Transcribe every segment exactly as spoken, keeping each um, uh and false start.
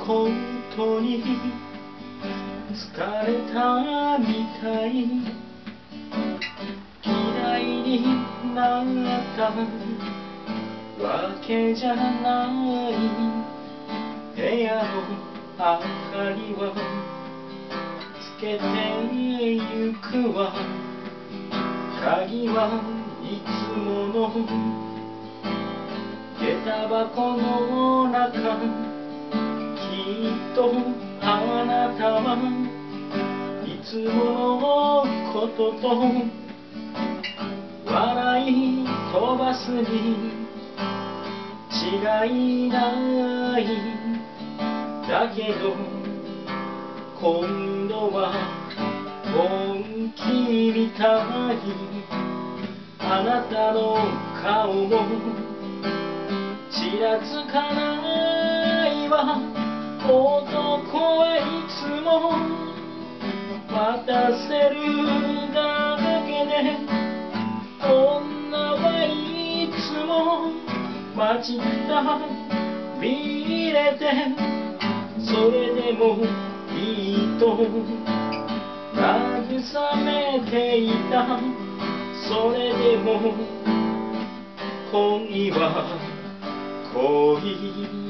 本当に疲れたみたい。嫌いになったわけじゃない。部屋の明かりはつけてゆくわ。鍵はいつもの下駄箱の中。きっとあなたはいつものことと笑い飛ばすに違いない。だけど今度は本気みたい。あなたの顔もちらつかないわ。男はいつも待たせるだけで、女はいつも待ちくたびれて、それでもいいと慰めていた。それでも恋は恋。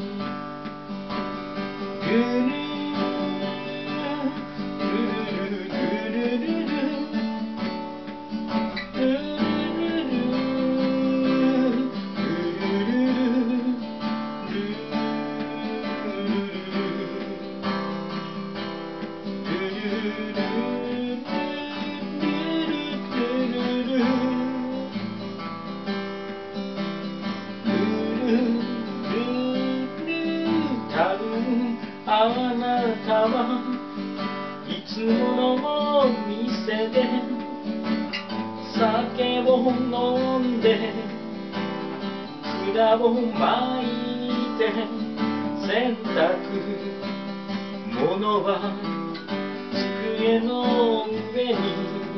ルルルルルルルあなたはいつもの店で酒を飲んで管を巻いて、洗濯物は机の上に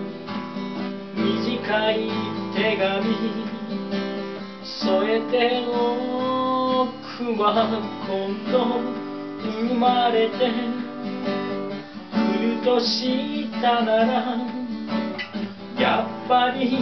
短い手紙添えておくわ。今度生まれてくるとしたなら、やっぱり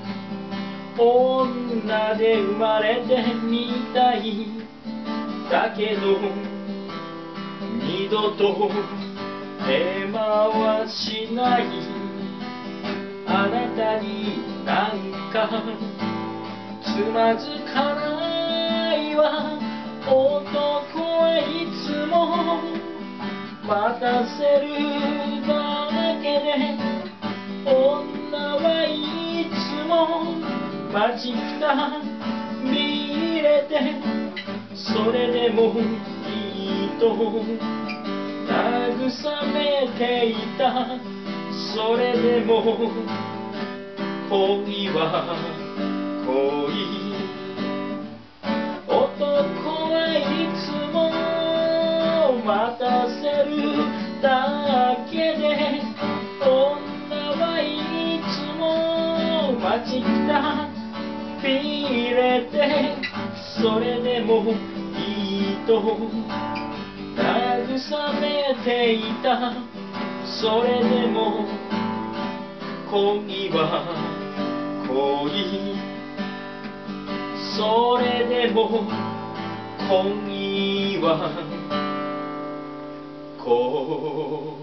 女で生まれてみたい。だけど二度と手間はしない。あなたになんかつまずかないわ。男はいつも待たせるだけで、女はいつも待ちくたびれて、それでもいいと慰めていた。それでも恋は恋。待たせるだけで、女はいつも待ちくたびれて、それでもいいと慰めていた。それでも恋は恋。それでも恋は恋。